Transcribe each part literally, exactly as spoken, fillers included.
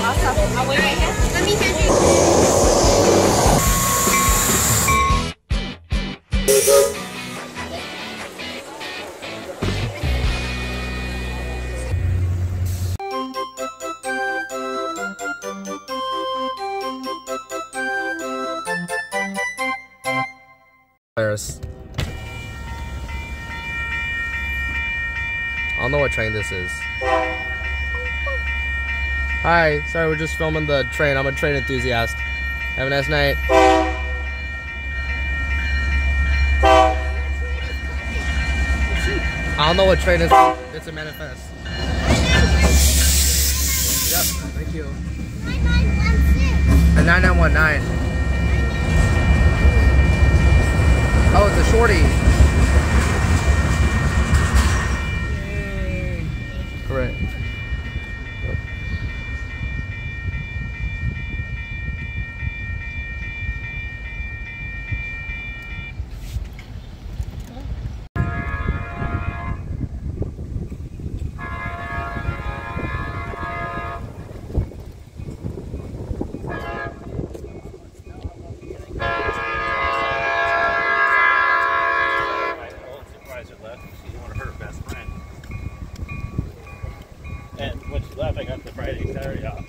Awesome. I'll wait right here. Let me hand you. I don't know what train this is. Hi, sorry, we're just filming the train. I'm a train enthusiast. Have a nice night. I don't know what train it is. It's a manifest. Yep, thank you. nine nine one six. A nine nine one nine. Oh, it's a shorty. Yay. Correct. And when she left, I got the Friday, Saturday off.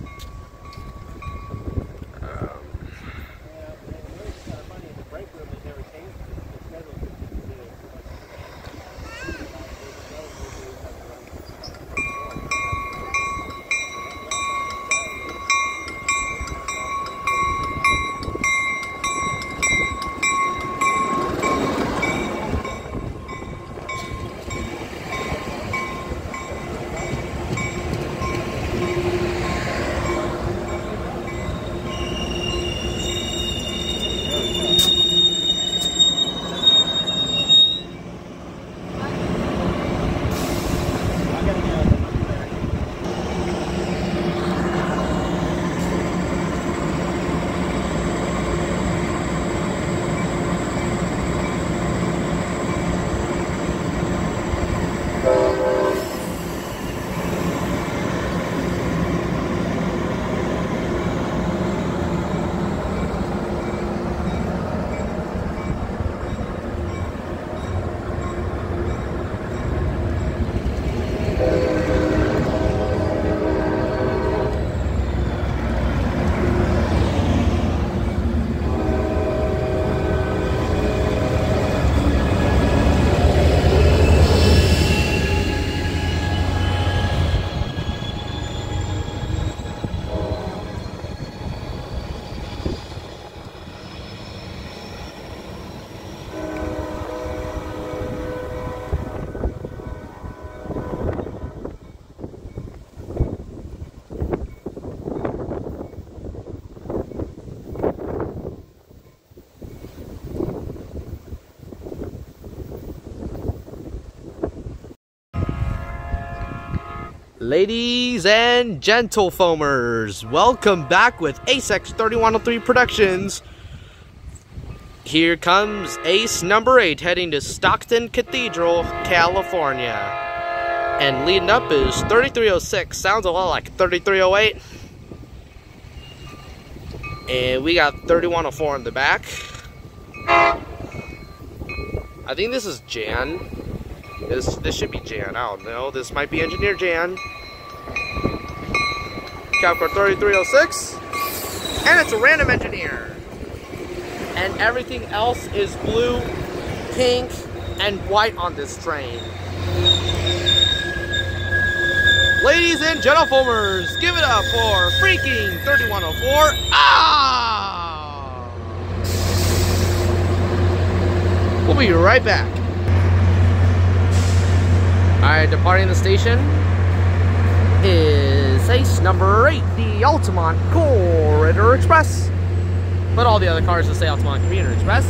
Ladies and gentle foamers, welcome back with Ace X thirty-one oh three Productions. Here comes Ace number eight heading to Stockton Cathedral, California. And leading up is thirty-three oh six, sounds a lot like thirty-three oh eight. And we got thirty-one oh four in the back. I think this is Jan. This, this should be Jan, I don't know. This might be Engineer Jan. Calico thirty-three oh six. And it's a random engineer. And everything else is blue, pink, and white on this train. Ladies and gentlefolmers, give it up for freaking thirty-one oh four. Ah! We'll be right back. Alright, departing the station is Ace number eight, the Altamont Corridor Express. But all the other cars just say Altamont Commuter Express.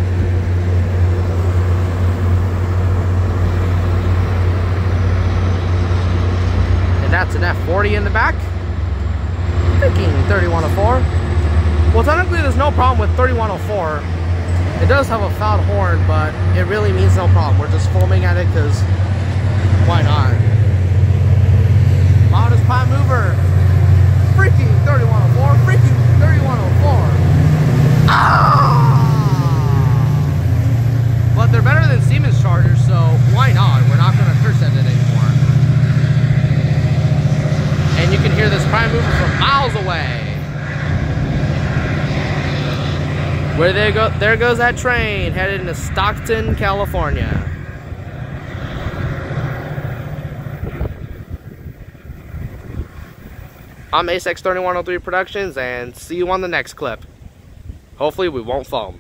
And that's an F forty in the back. Freaking thirty-one oh four. Well, technically there's no problem with thirty-one oh four. It does have a foul horn, but it really means no problem. We're just foaming at it because why not? Modest Prime Mover. hear this prime mover from miles away. Where they go, there goes that train headed into Stockton, California. I'm A S X thirty-one oh three Productions, and see you on the next clip. Hopefully we won't foam.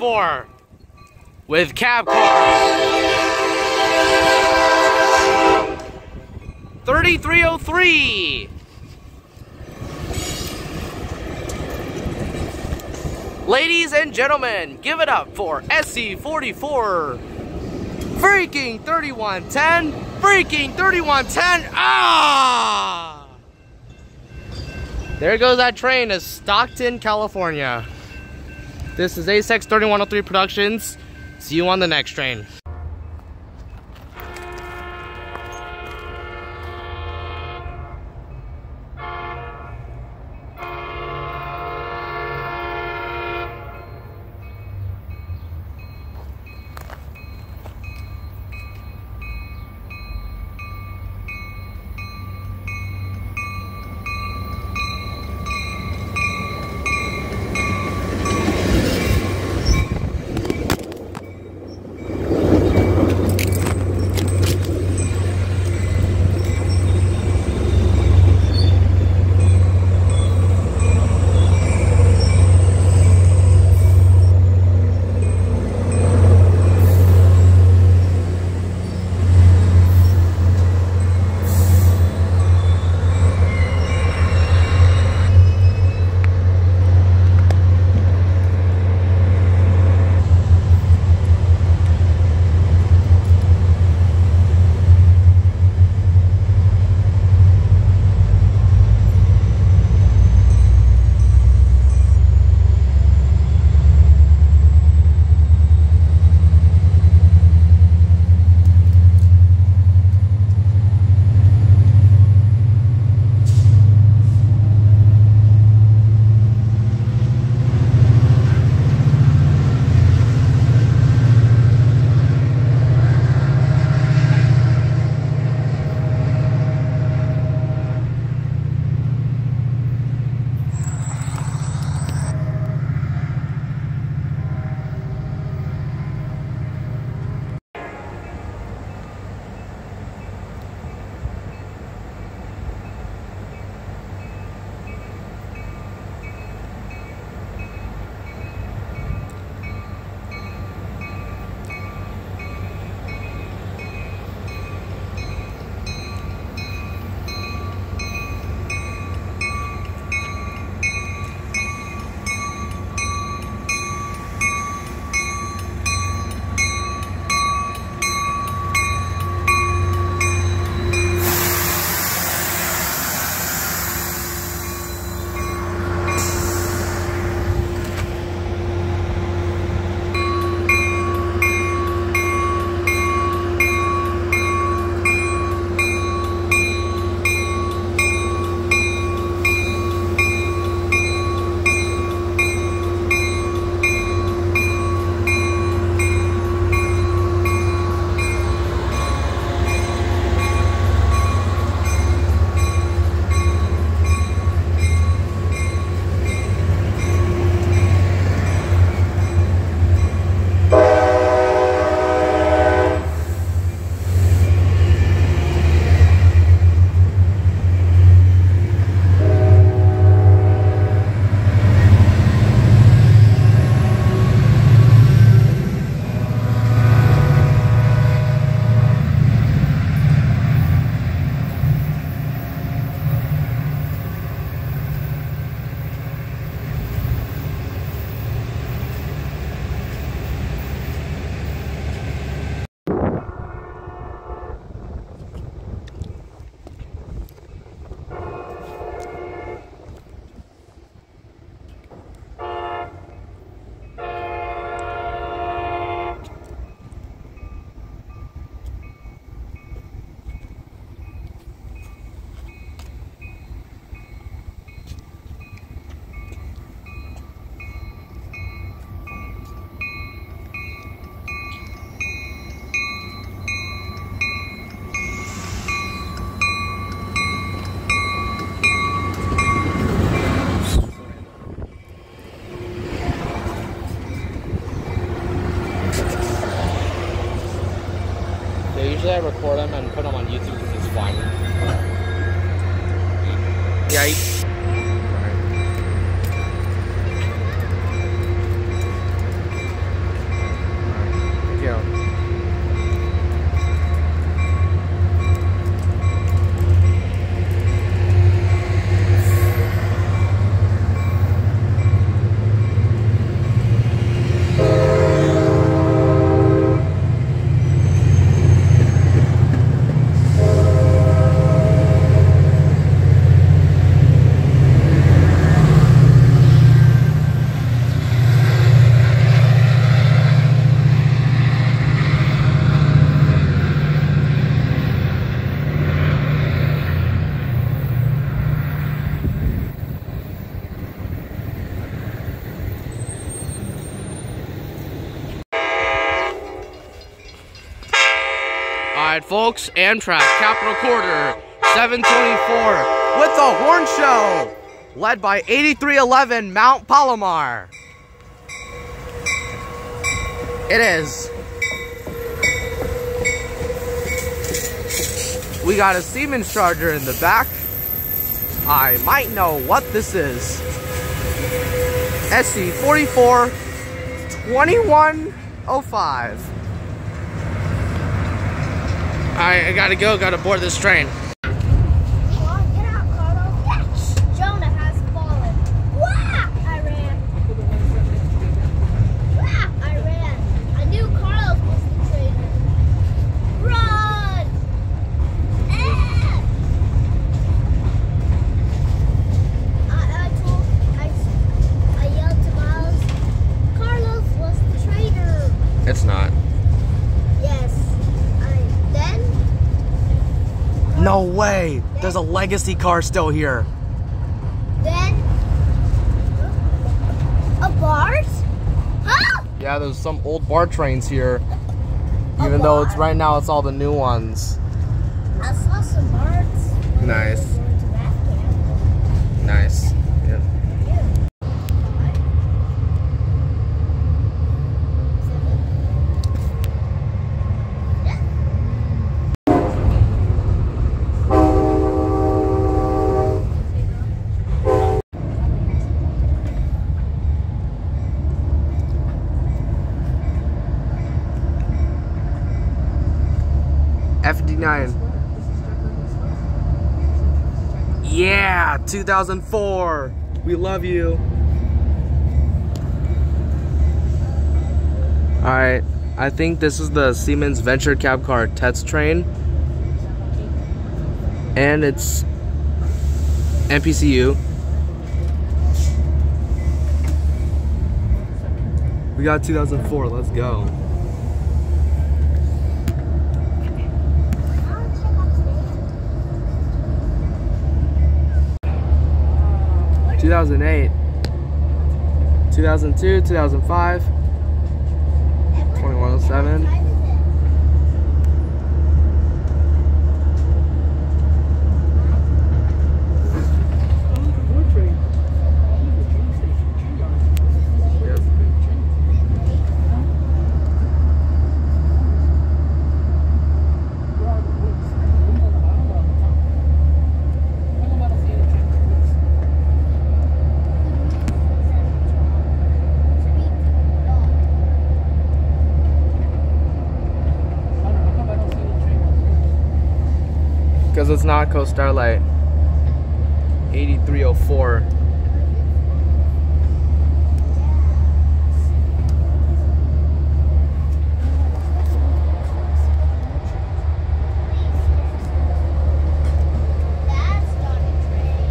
four with cab cars. thirty-three oh three. Ladies and gentlemen, give it up for S C forty-four. Freaking thirty-one ten. Freaking thirty-one ten. Ah! There goes that train to Stockton, California. This is A S E X thirty-one oh three Productions. See you on the next train. Usually I record them and put them on YouTube because it's fun. Yeah. You Alright, folks, Amtrak, Capital Quarter, seven twenty-four, with the horn show, led by eighty-three eleven Mount Palomar. It is. We got a Siemens charger in the back. I might know what this is. S C forty-four twenty-one oh five. Alright, I gotta go, gotta board this train. Come on, get out, Carlos. Yes! Jonah has fallen. Wah! I ran. Wah! I ran. I knew Carlos was the traitor. Run! Ah! I, I told, I, I yelled to Miles, Carlos was the traitor. It's not. Yes. I, then? No way! There's a legacy car still here. Then? A BART? Huh? Yeah, there's some old BART trains here. A Even though it's BART? right now, it's all the new ones. I saw some BARTs. when I was Nice. going to math camp. Nice. Yeah. F fifty-nine. Yeah, two thousand four. We love you. Alright, I think this is the Siemens Venture Cab Car test train. And it's N P C U. We got two thousand four, let's go. two thousand eight, two thousand two, two thousand five, twenty-one oh seven. Because it's not Coast Starlight. eighty-three oh four. That's not a train.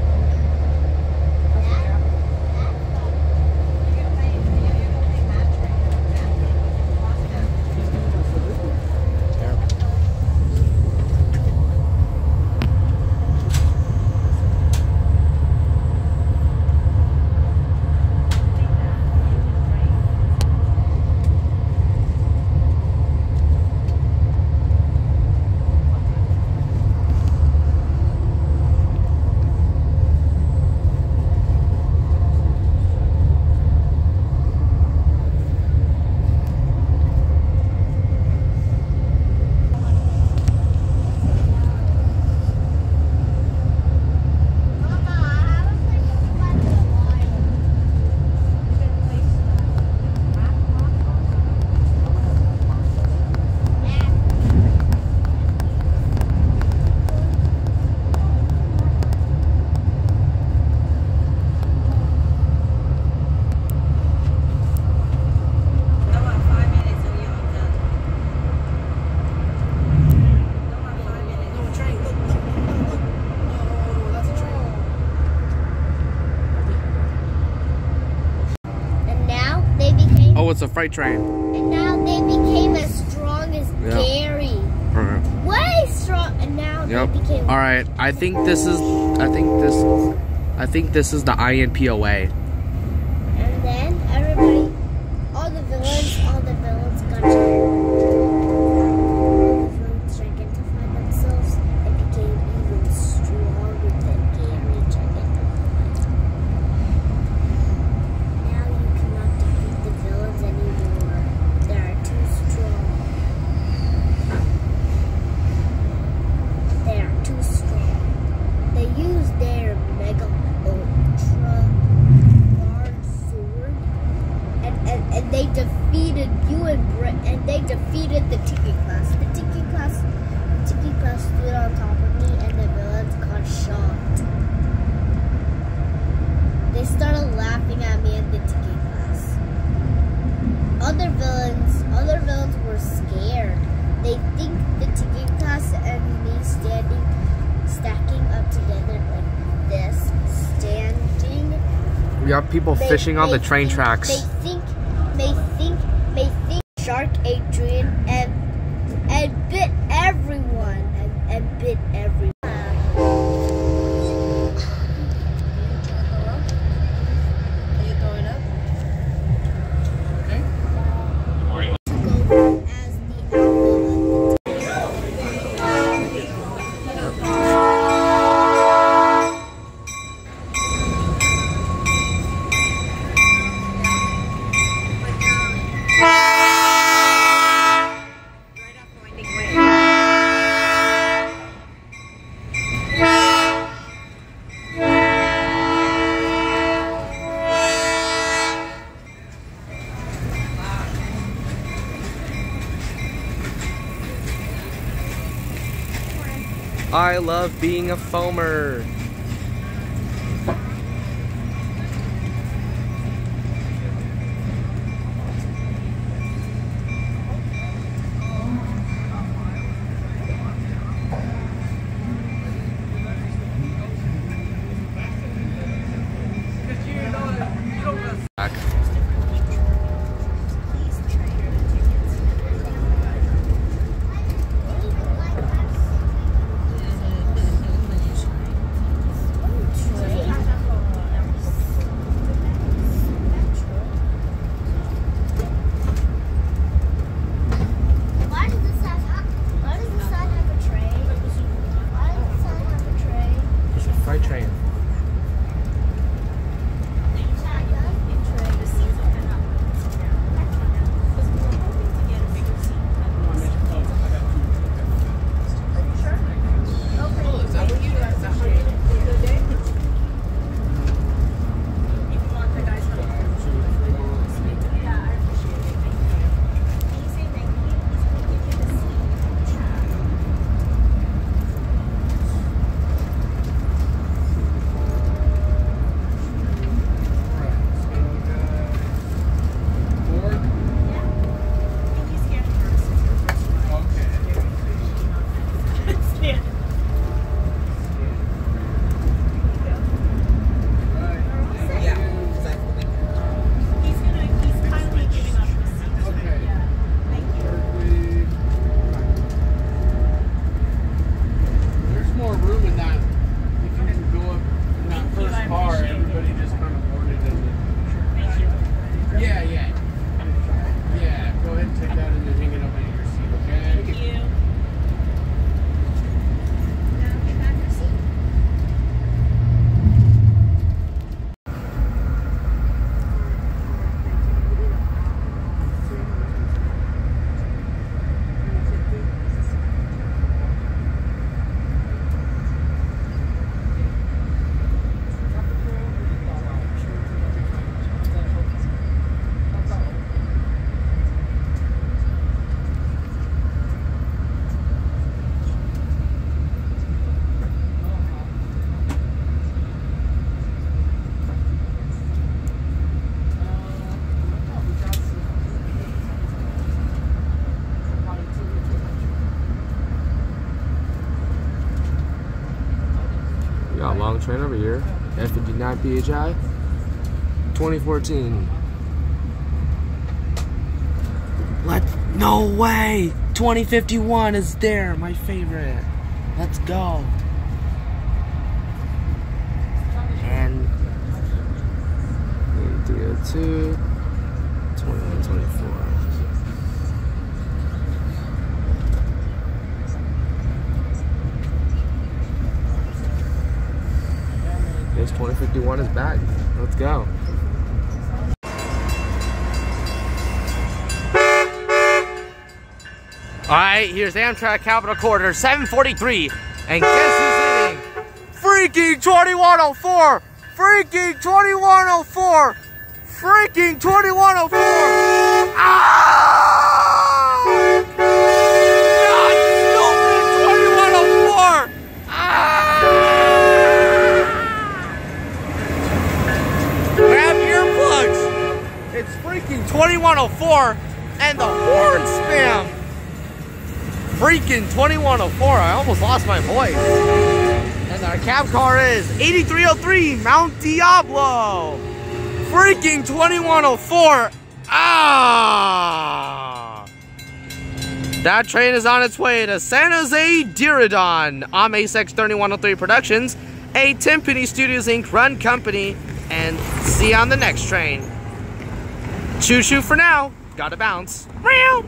Oh, it's a freight train. And now they became as strong as Yeah. Gary. Alright. Way strong. And now Yep. they became. Alright, I think this is I think this I think this is the I N P O A. And then everybody, all the villains, all the villains got to. Fruit chicken. ticket class. The ticket class, ticket class stood on top of me, and the villains got shocked. They started laughing at me in the ticket class. Other villains, other villains were scared. They think the ticket class and me standing, stacking up together like this, standing. We have people They- fishing on they the train think- tracks. They think, they think, they think Shark Adrian and and bit everyone and, and bit everyone. Are you throwing up? Go as the outlaw. Right off Winding Way. I love being a foamer. Back. Why does this sign have? Why does this sign have a tray? Why does this sign have a tray? It's a freight train. There's more room in that. If you can go up in that first car, everybody just kind of boarded in it. Yeah, yeah. Yeah, go ahead and take that and then hang it up on your seat, okay? Thank you. We got a long train over here. F fifty-nine P H I. twenty fourteen. Let no way! twenty fifty-one is there, my favorite. Let's go. And three oh two, twenty-one twenty-four. This twenty fifty-one is back. Let's go. Alright, here's Amtrak Capital Quarter, seven forty-three. And guess who's leading? Freaking twenty-one oh four! Freaking twenty-one oh four! Freaking twenty-one oh four! Ah! four, and the horn spam. Freaking twenty-one oh four, I almost lost my voice. And our cab car is eighty-three oh three Mount Diablo. Freaking twenty-one oh four. Ah! That train is on its way to San Jose Diridon. I'm A S E X thirty-one oh three Productions, a Timpani Studios Incorporated run company, and see you on the next train. Choo choo for now. Gotta bounce. Meow.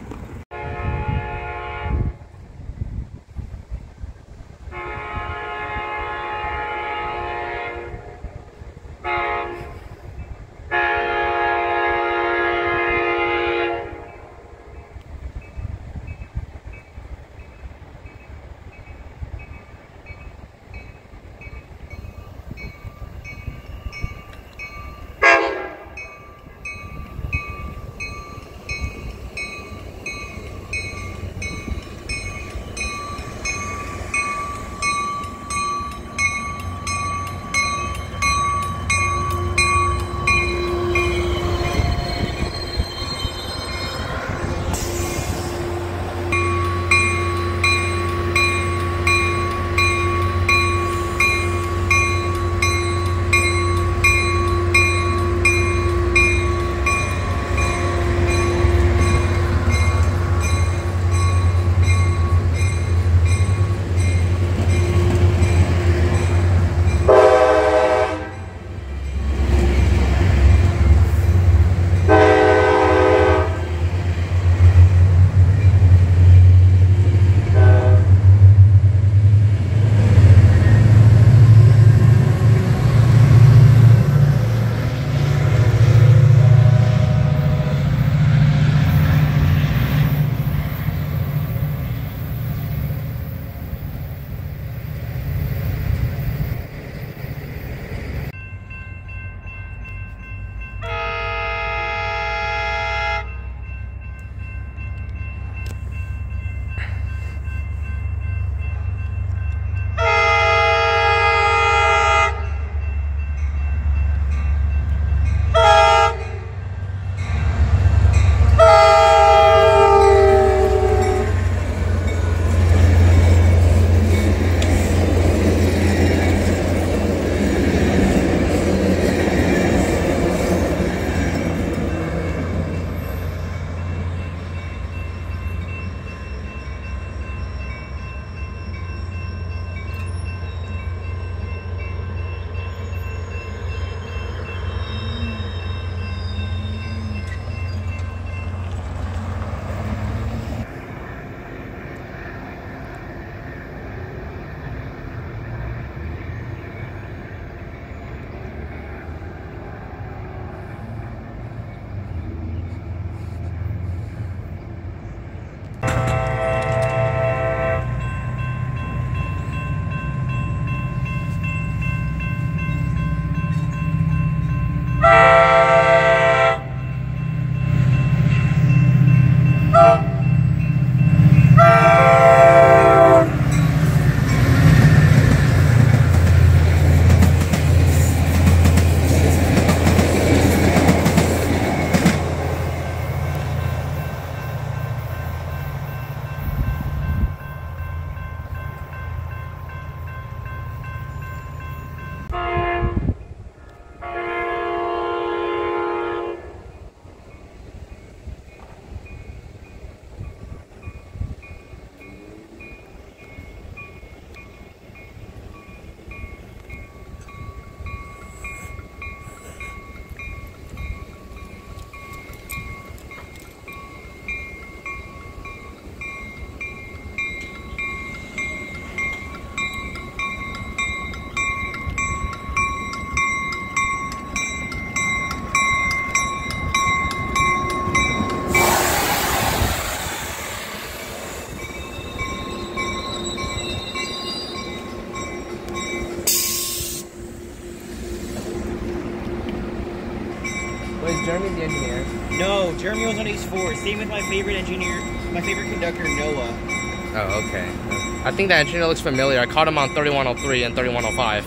Was Jeremy the engineer? No, Jeremy was on Ace four. Same with my favorite engineer, my favorite conductor, Noah. Oh, okay. I think that engineer looks familiar. I caught him on thirty-one oh three and thirty-one oh five.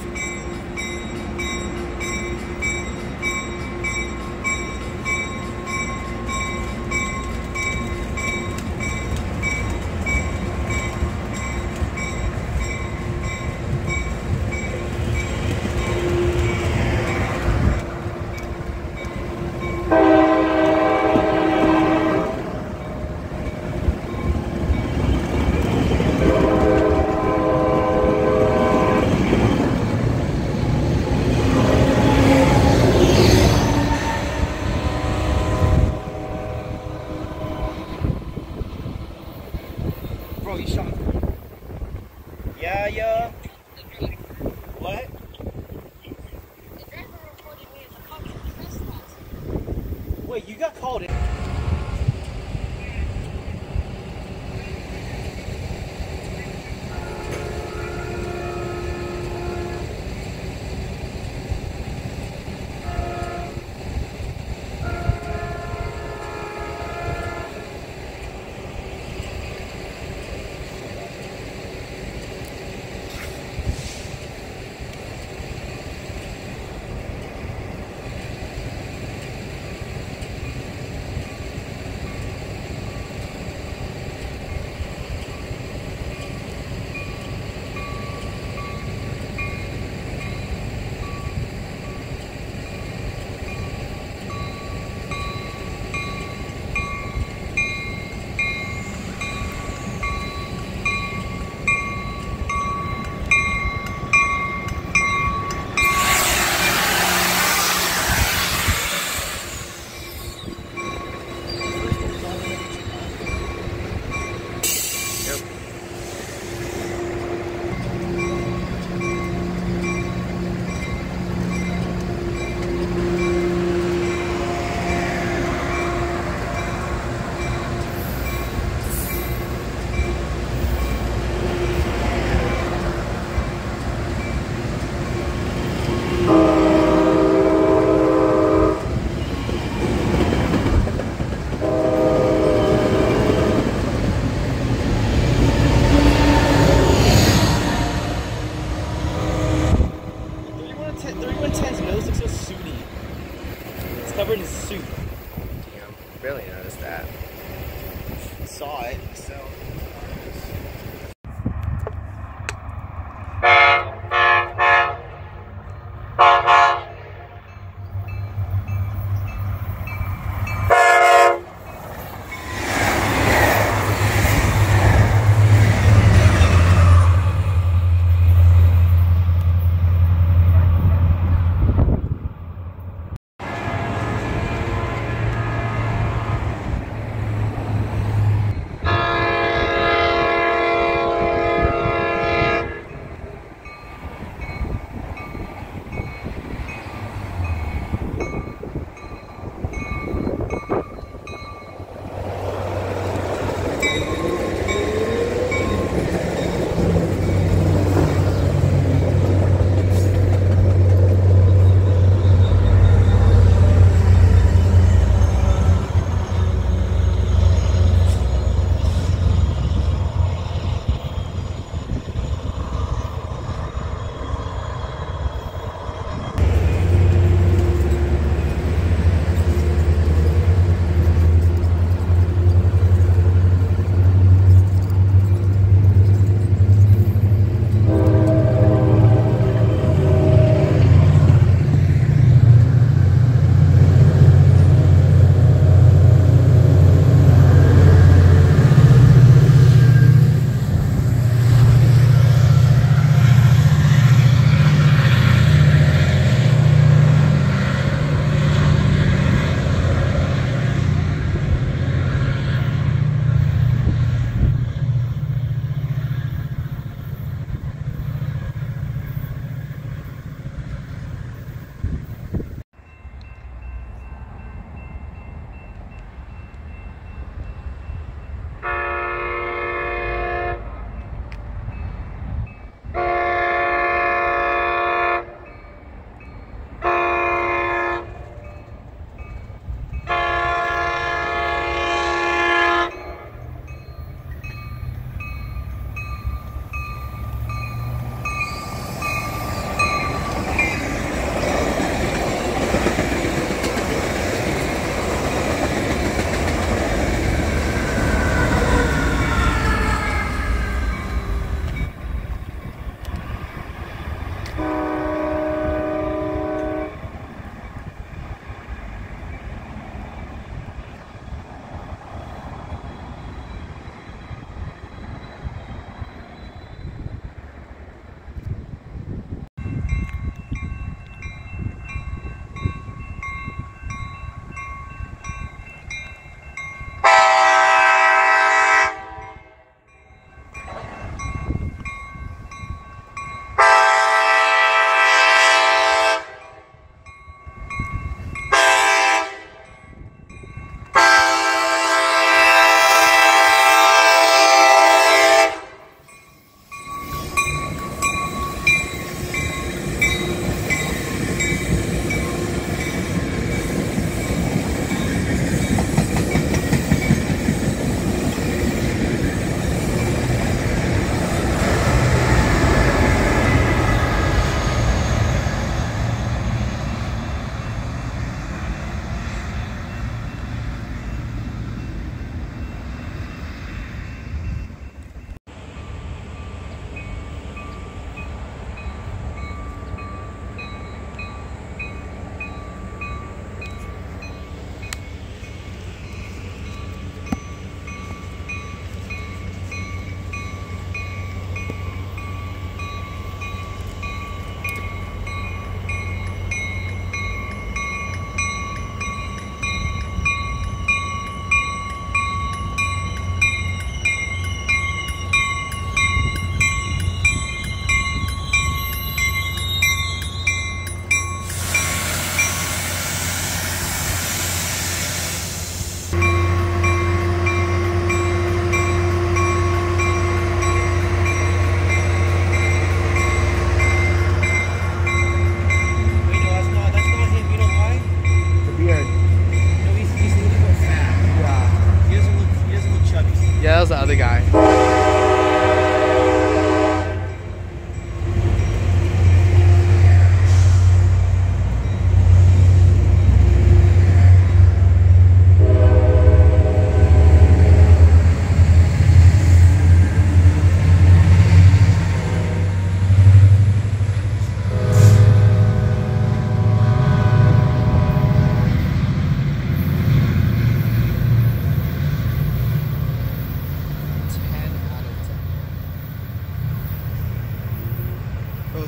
Yeah, yeah. What? Wait, you got called in.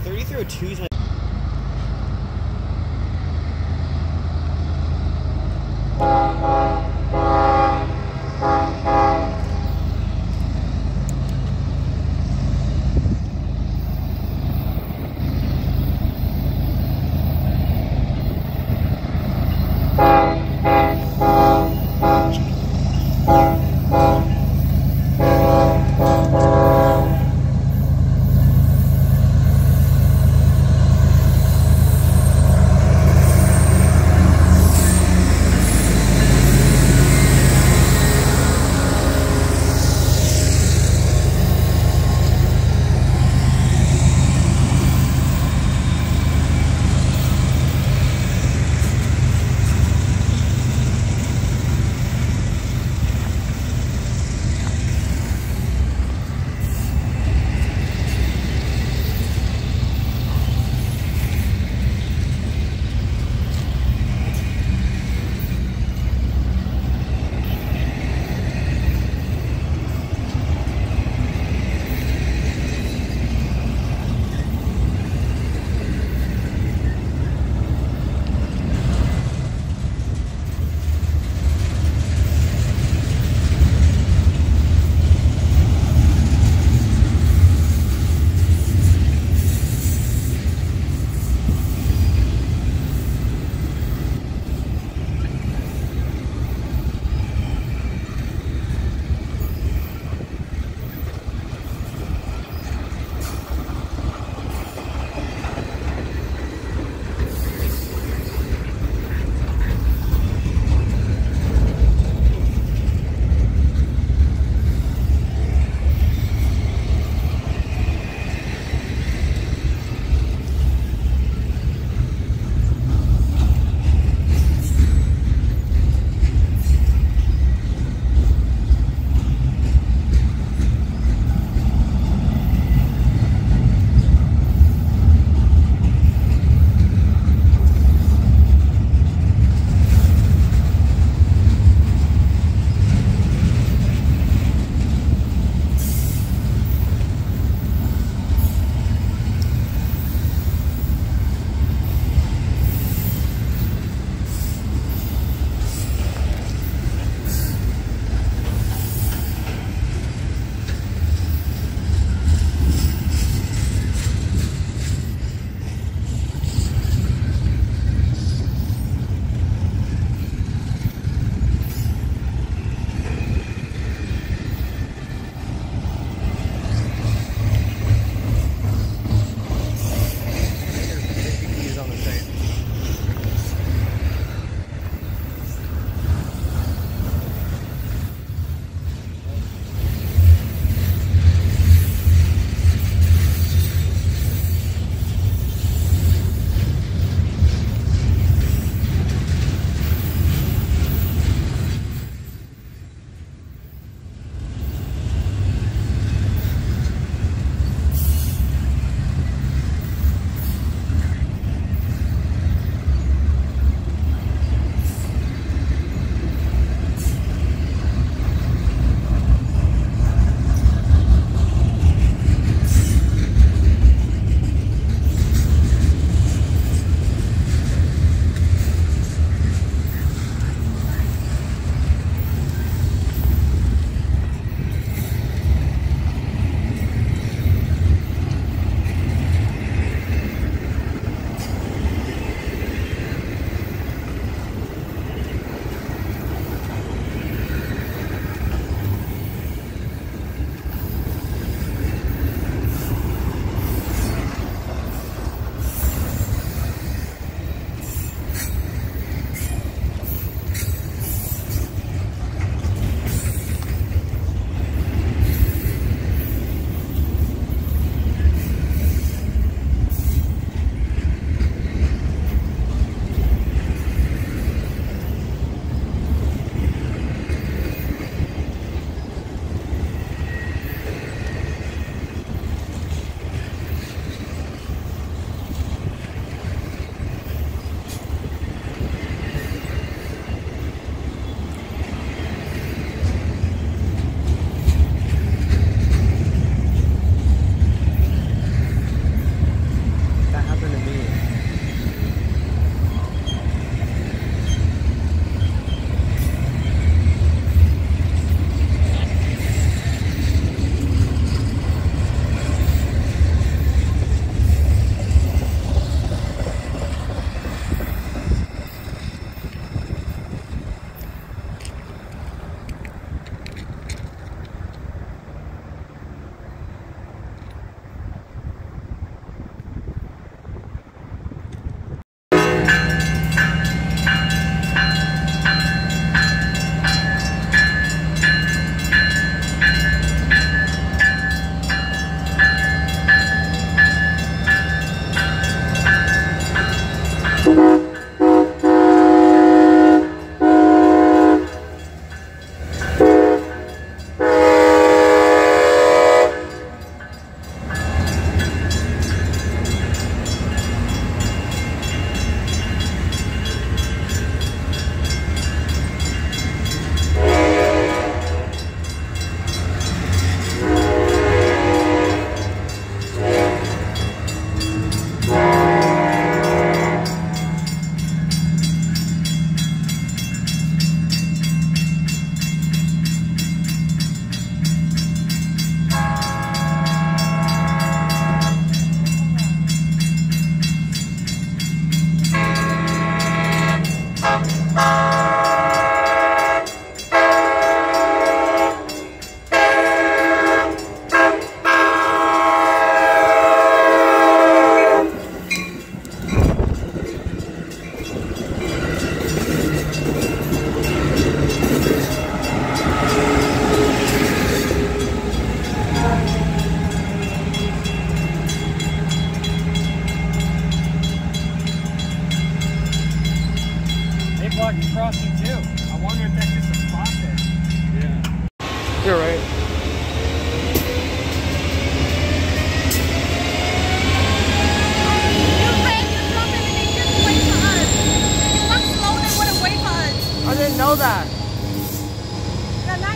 thirty-three oh two is my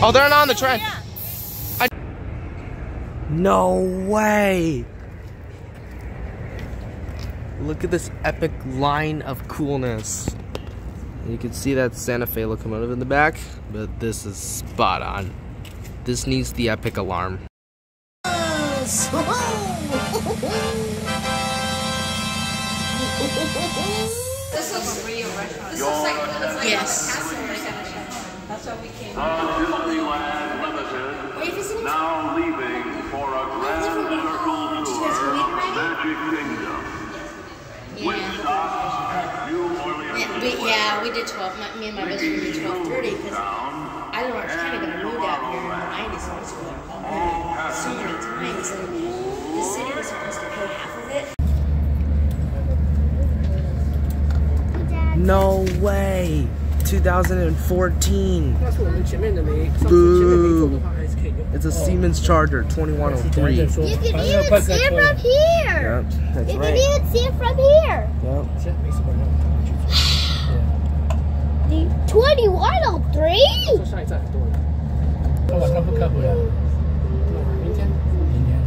Oh, they're not on the train. I... No way. Look at this epic line of coolness. You can see that Santa Fe locomotive in the back, but this is spot on. This needs the epic alarm. Yes. That's what we came. Disneyland Limited now leaving for a grand circle tour of the Magic Kingdom. Which stops at New Orleans. Yeah, we, yeah, we did twelve. My, me and my best friend did twelve thirty because I don't know, I was kind of going to move out here in the nineties. I was going to so many times. And the city was supposed to pay half of it. No way. two thousand fourteen. 那是我们前面的没，上次前面没走的话还是可以用。 It's a Siemens Charger twenty-one oh three. You can even see it from here. Yep, that's You right. can even see it from here. Yep. 现在没什么人去做。 The twenty-one oh three? 说下一站很多人。他晚上不开回来。明天。明天。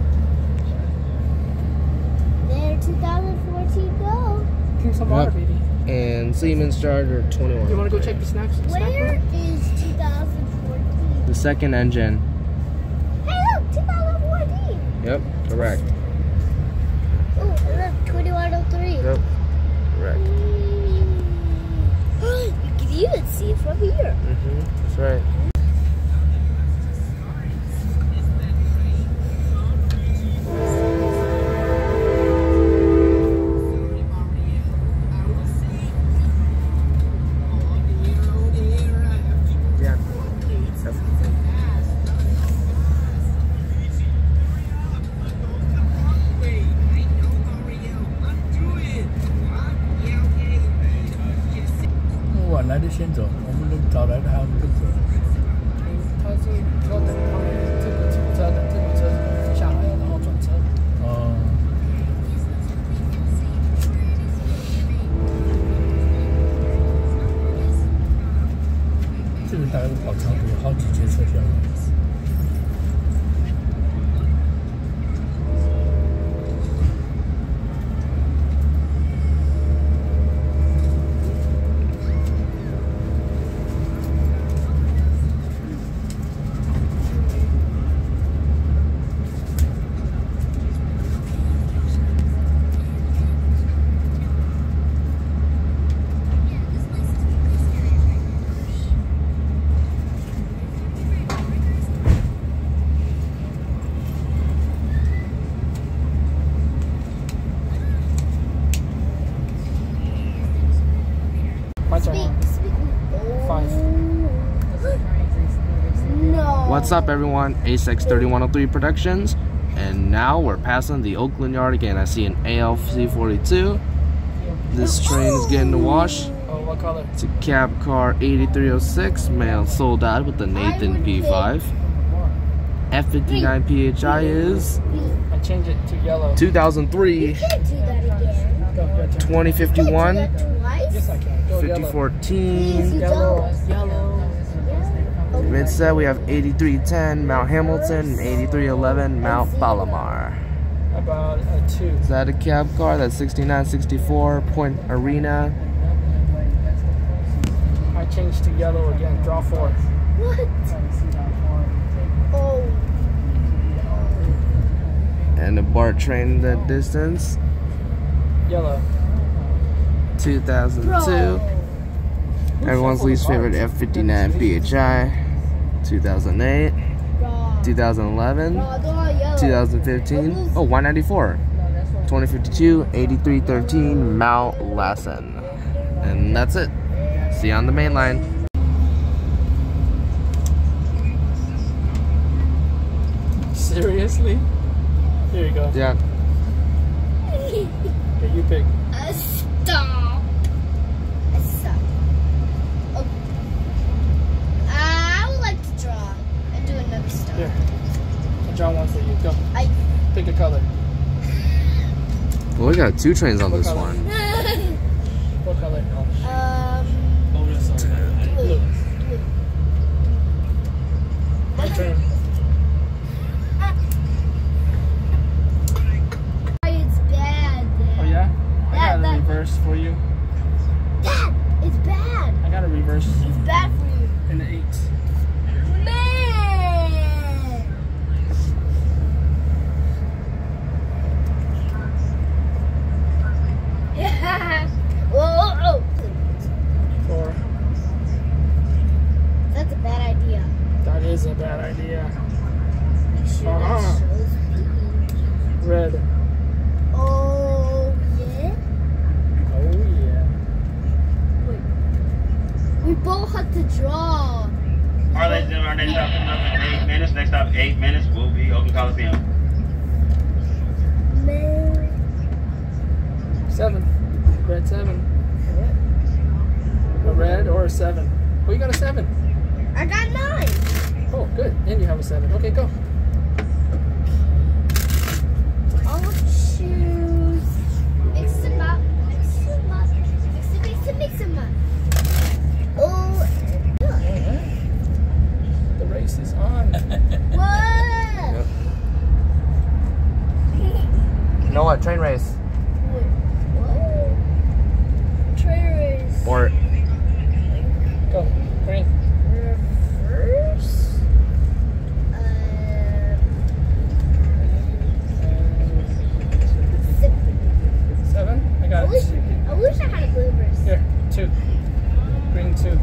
There, twenty fourteen go. Drink some water, baby. And Siemens Charger twenty-one. You want to go check the snacks? Where is twenty fourteen? The second engine. Hey, look, twenty fourteen. Yep, correct. Oh, look, twenty-one oh three. Yep, correct. You can even see it from here. Mm-hmm, that's right. What's up, everyone? A S X thirty-one oh three Productions, and now we're passing the Oakland Yard again. I see an A L C forty-two. This train is getting the wash. Oh, what color? It's a cab car eighty-three oh six, mail sold out with the Nathan P five. F fifty-nine P H I is I changed it to yellow. two thousand three, Can't do that again. twenty fifty-one, Can't do that twice. Yes, I can. Go fifty yellow. fourteen. Yellow. Yellow. Mid set we have eighty-three ten Mount Hamilton and eighty-three eleven Mount Palomar. About a two. Is that a cab car? That's sixty-nine sixty-four Point Arena. I changed to yellow again. Draw four. What? Oh. And the BART train in the distance. Yellow. two thousand two. Everyone's least favorite F fifty-nine P H I. two thousand eight. Raw. two thousand eleven. Raw, raw, yellow. two thousand fifteen. Oh, one ninety-four. twenty fifty-two. eighty-three thirteen Mount Lassen. And that's it. See you on the main line. Seriously? Here you go. Yeah. Okay, you pick. Uh, stop. Uh, stop. Oh. Uh, I would like to draw and do another stop. Here. I'll draw one for you. Go. I. Pick a color. Well, we got two trains on What this color? one. What color? um. Blue. Blue. Blue. My turn. It's bad. Oh yeah? I Dad, got a Dad. reverse for you. Dad, it's bad. I got a reverse It's bad for you. in the eight. Man. Yeah. Whoa, whoa, whoa. Four. That's a bad idea. That is a bad idea. Make sure Uh-huh. that shows me. Red. Oh, yeah? Oh yeah. Wait. We both had to draw. All right, ladies and gentlemen, our next stop coming up in eight minutes. Next stop, eight minutes, will be Oakland Coliseum. Man. Seven. Red seven. A red or a seven. Oh, you got a seven. I got nine. Oh, good. And you have a seven. Okay, go. I'll choose. Mix them up. Mix them up. Mix it, mix it, mix them up. Oh, good. Alright. The race is on. Whoa. You know what? Train race. Wait, what? Trailers. Or Go. Green. Reverse. Uh, six. Seven. I I got wish, it. I wish I had a blue verse. Here. Two. Green two.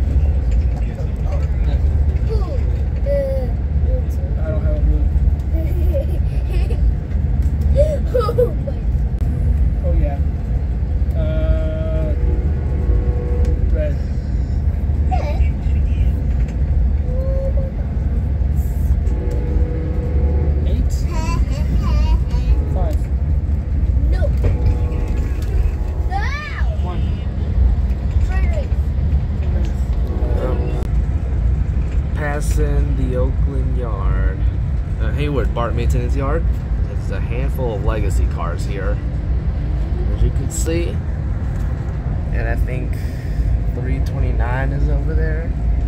Ooh, uh, blue too. I don't have a blue. Oh my. Oh yeah. Uh, red. Oh my Eight. god. Five. No. No. One. Try passing the Oakland yard. Uh, Hayward Bart Maintenance Yard. There's a handful of legacy cars here, as you can see. And I think three twenty-nine is over there.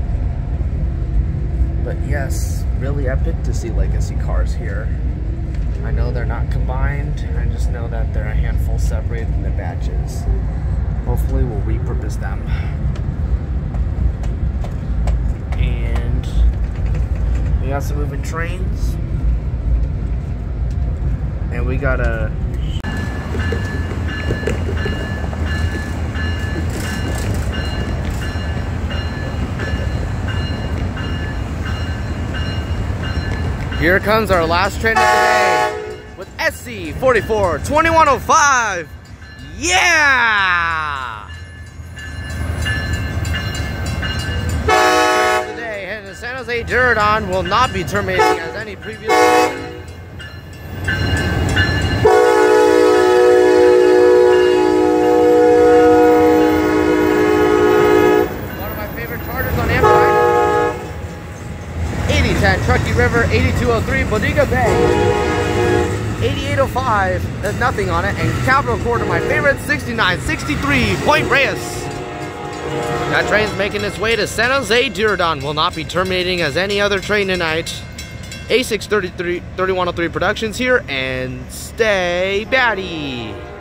But yes, really epic to see legacy cars here. I know they're not combined. I just know that they're a handful separated into batches. Hopefully we'll repurpose them. And we got some moving trains. And we got a Here comes our last train of the day with S C forty-four twenty-one oh five. Yeah! Train of the day heading to San Jose Diridon will not be terminating as any previous train. One of my favorite charters on Amtrak. eighty ten Truckee River, eighty-two oh three Bodega Bay, eighty-eight oh five, there's nothing on it, and Capital Quarter, my favorite, sixty-nine sixty-three Point Reyes. That train's making its way to San Jose Diridon, will not be terminating as any other train tonight. A six thirty-three thirty-one oh three Productions here, and stay batty.